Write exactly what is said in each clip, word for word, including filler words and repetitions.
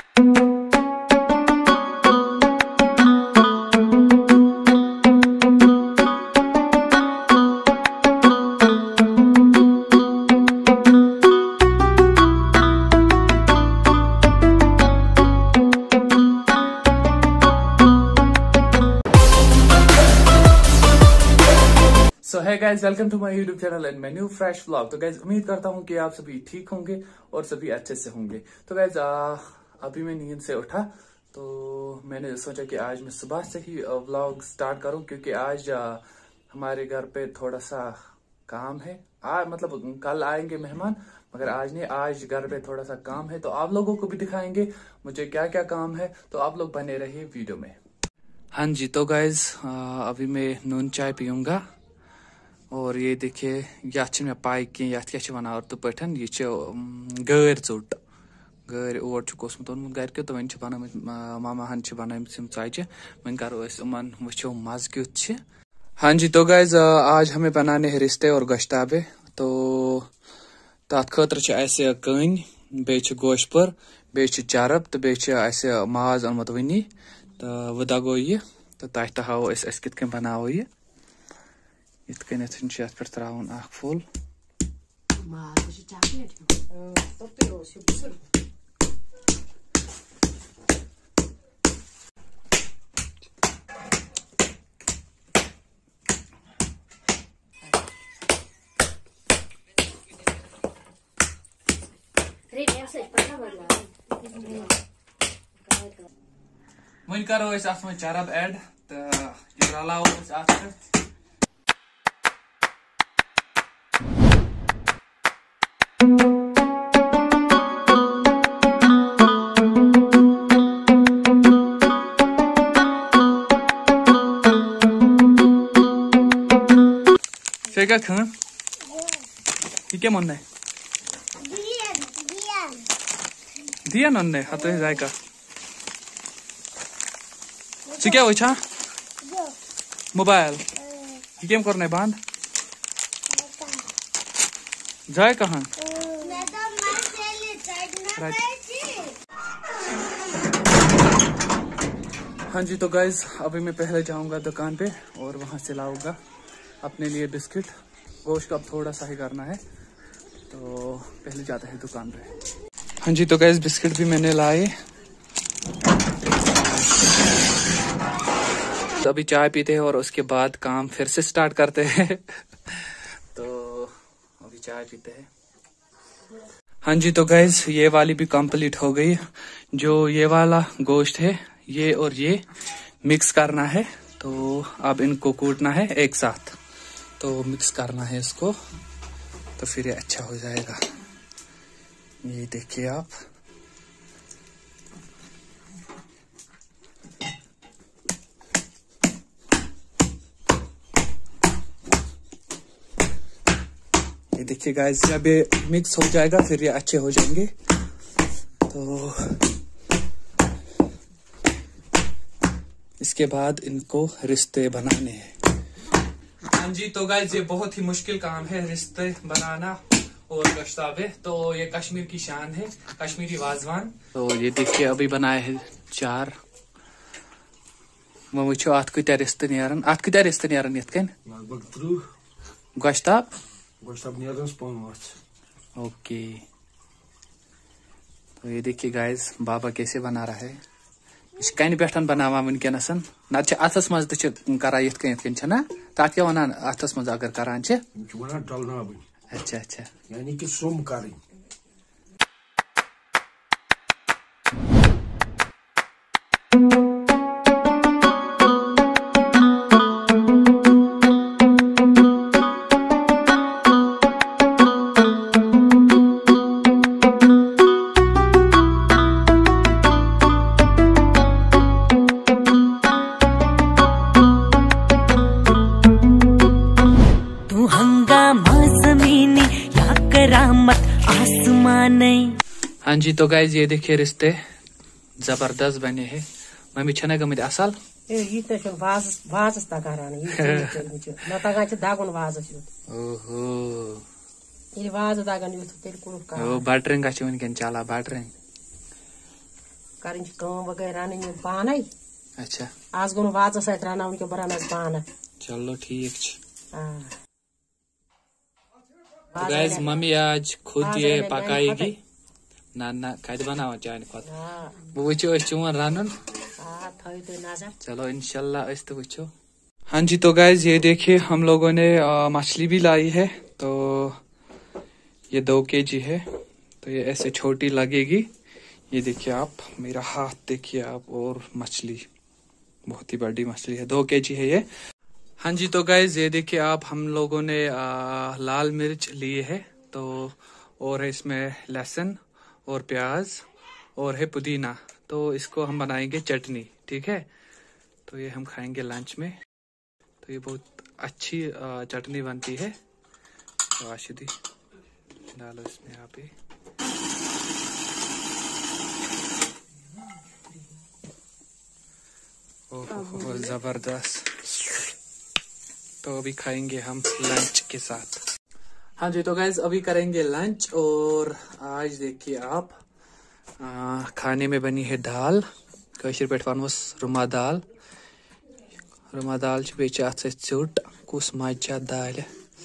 So hi guys, welcome to my YouTube channel and menu fresh vlog. तो guys उम्मीद करता हूँ कि आप सभी ठीक होंगे और सभी अच्छे से होंगे। तो गाइज अभी मैं नींद से उठा तो मैंने सोचा कि आज मैं सुबह से ही व्लॉग स्टार्ट करूं, क्योंकि आज आ, हमारे घर पे थोड़ा सा काम है। आ, मतलब कल आएंगे मेहमान, मगर आज नहीं, आज घर पे थोड़ा सा काम है। तो आप लोगों को भी दिखाएंगे मुझे क्या क्या काम है, तो आप लोग बने रहिए वीडियो में। हाँ जी, तो गाइज अभी मैं नून चाय पीऊंगा और ये देखिए ये मे पाई कह क्या वन उर्दू पे यह गैर चोट गैर ओर ओसमुत ओनमुत घर तो वन बन मामा हन बनाम चाचे वन करो उमन वो मज क्युत। हाँ जी, तो गाइज आज हमें बनाने हैं रिश्ते और गोश्ताबे। तो तथ खतर कन बे गोशपुर बे चरब तो बे माज ओनमुत वनी तो वह दगो यह तो तह तहाओ कित बनाओ यह इत पे त्राउन अख फुल वन करो अत मे चरब एड तो यह रलाओ अत क्या खान ये क्या मन है दिया नन ने हाथ जाएगा क्या हो मोबाइल ये गेम करना है बंद जाए कहाँ। हाँ जी, तो गाइज अभी मैं पहले जाऊंगा दुकान पे और वहां से लाऊंगा अपने लिए बिस्किट। गोश्त अब थोड़ा सा ही करना है तो पहले जाता है दुकान पे। हाँ जी, तो गाइस बिस्किट भी मैंने लाए। तो अभी चाय पीते हैं और उसके बाद काम फिर से स्टार्ट करते हैं। तो अभी चाय पीते हैं। हाँ जी, तो गाइस ये वाली भी कंप्लीट हो गई। जो ये वाला गोश्त है ये और ये मिक्स करना है, तो अब इनको कूटना है एक साथ, तो मिक्स करना है इसको, तो फिर ये अच्छा हो जाएगा। ये देखिए आप, ये देखिए गाइस, जब ये मिक्स हो जाएगा फिर ये अच्छे हो जाएंगे। तो इसके बाद इनको रिश्ते बनाने हैं। हाँ जी, तो गाइस ये बहुत ही मुश्किल काम है रिश्ते बनाना और गोश्ताबे। तो ये कश्मीर की शान है, कश्मीरी वाजवान। तो ये देखिए अभी बनाए हैं चार। वो वो अत कत रिश्ते नेरन, अत कत रिश्ते नेरन यथ कन गोश्ताब गोश्ताब नेरन पांच। ओके, तो ये देखिए गाइस बाबा कैसे बना रहा है। कन पे बनावा वनकस ना अथस मज करान यथ कन ना तथ क्या वन अथस मज अगर करान। अच्छा अच्छा, यानी कि सुम करें। हाँ जी, तो गाइज ये देखिए रिश्ते जबरदस्त बने हैं। मम्मी छना गमित असल ओहो बटरिंग वन चला बटरिंग। कर वगैरह रान पान। अच्छा आज गो वाज सत रान वो बरान पान। चलो ठीक। तो गाइस मम्मी आज खुद ये पकाएगी। ना ना कत बनावा चान खुद वो वो चोन रान। चलो इंशाल्लाह तो वो। हाँ जी तो गाइस ये देखिए हम लोगों ने आ, मछली भी लाई है। तो ये दो केजी है। तो ये ऐसे छोटी लगेगी। ये देखिए आप मेरा हाथ देखिए आप। और मछली बहुत ही बड़ी मछली है। दो केजी है ये। हाँ जी तो गाइस ये देखिए आप हम लोगों ने आ, लाल मिर्च लिए है। तो और है इसमें लहसुन और प्याज और है पुदीना। तो इसको हम बनाएंगे चटनी। ठीक है। तो ये हम खाएंगे लंच में। तो ये बहुत अच्छी चटनी बनती है। तो आशिदी डालो इसमें आप ही। ओह जबरदस्त। तो अभी खाएंगे हम लंच के साथ। हाँ जी तो गाइज अभी करेंगे लंच। और आज देखिए आप आ, खाने में बनी है दाल। कशर पे वनोस रुमा दाल। रुमा दाल बे चोट कुस मजा दाल।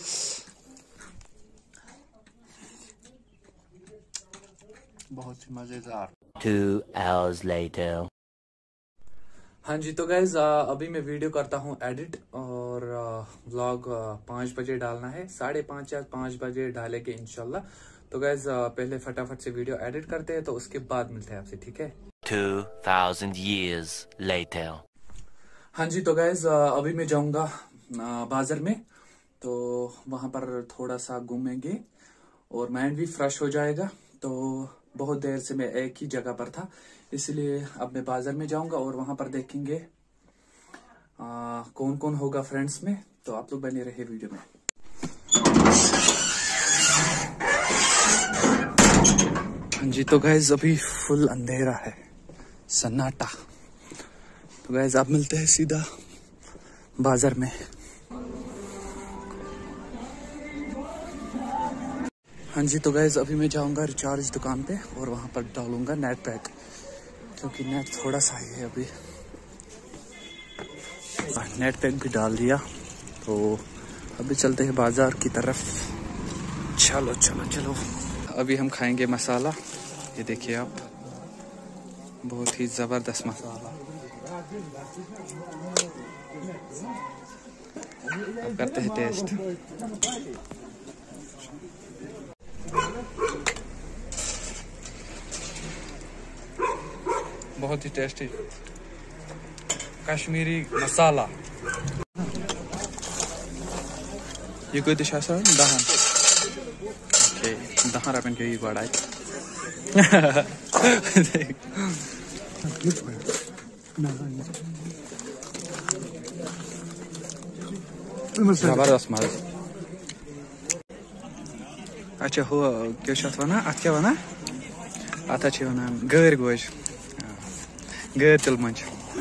बहुत ही मजेदार। Two hours later. हाँ जी तो गाइज अभी मैं वीडियो करता हूँ एडिट। और व्लॉग पाँच बजे डालना है। साढ़े पाँच या पाँच बजे डालेंगे इंशाल्लाह। तो गाइज पहले फटाफट से वीडियो एडिट करते हैं। तो उसके बाद मिलते हैं आपसे। ठीक है। Two thousand years later. हाँ जी तो गाइज अभी मैं जाऊंगा बाजार में। तो वहां पर थोड़ा सा घूमेंगे और माइंड भी फ्रेश हो जाएगा। तो बहुत देर से मैं एक ही जगह पर था इसलिए अब मैं बाजार में जाऊंगा और वहां पर देखेंगे आ, कौन कौन होगा फ्रेंड्स में। तो आप लोग बने रहे वीडियो में। हाँ जी तो गाइज अभी फुल अंधेरा है सन्नाटा। तो गाइज आप मिलते हैं सीधा बाजार में। हाँ जी तो गाइज अभी मैं जाऊंगा रिचार्ज दुकान पे और वहां पर डालूंगा नेट पैक क्योंकि नेट थोड़ा सा ही है अभी। नेट पैक भी डाल दिया। तो अभी चलते हैं बाजार की तरफ। चलो चलो चलो। अभी हम खाएंगे मसाला। ये देखिए आप बहुत ही जबरदस्त मसाला। अब करते हैं टेस्ट। बहुत ही टेस्टी कश्मीरी मसाला। ये कोई दिशा सर दहन। ओके दहन रपन के ही बड़ा है। जबरदस्त मजा। अच्छा हो क्या वना अत क्या वना अत वन गैर गोश गैर तिल मंच।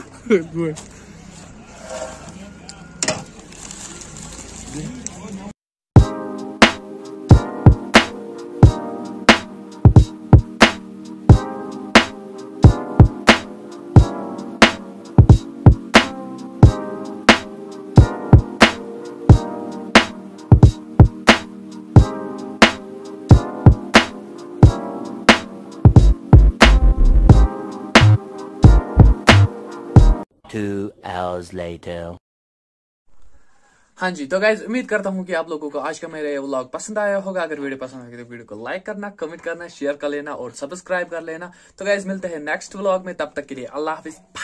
Two hours later. हाँ जी तो गाइज उम्मीद करता हूँ कि आप लोगों को आज का मेरा ये व्लॉग पसंद आया होगा। अगर वीडियो पसंद आएगी तो वीडियो को लाइक करना, कमेंट करना, शेयर कर लेना और सब्सक्राइब कर लेना। तो गाइज मिलते हैं नेक्स्ट व्लॉग में। तब तक के लिए अल्लाह हाफिज।